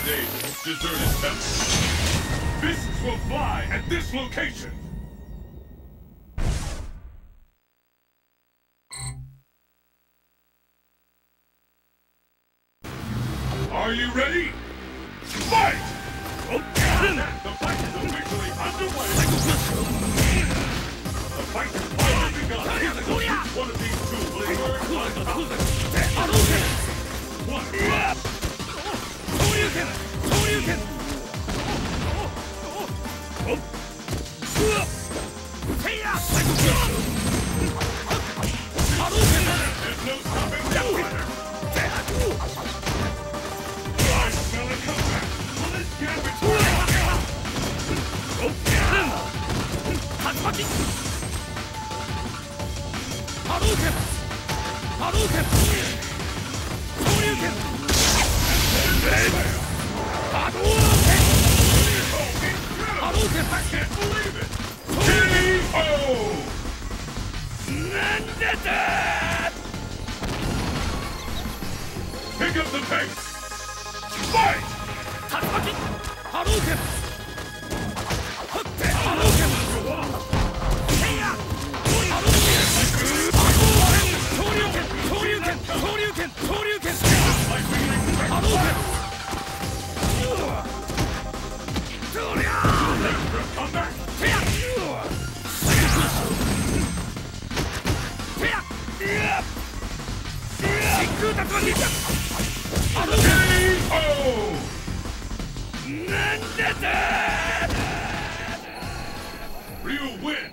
today's deserted temple. Fists will fly at this location. Are you ready? Fight! The fight is officially underway. The fight has finally begun. Which one of these two will emerge on top? One. There's no stopping that fighter. I smell a comeback. Will this gambit I can't believe it! QDoe! Pick up the pace! Fight! Real win!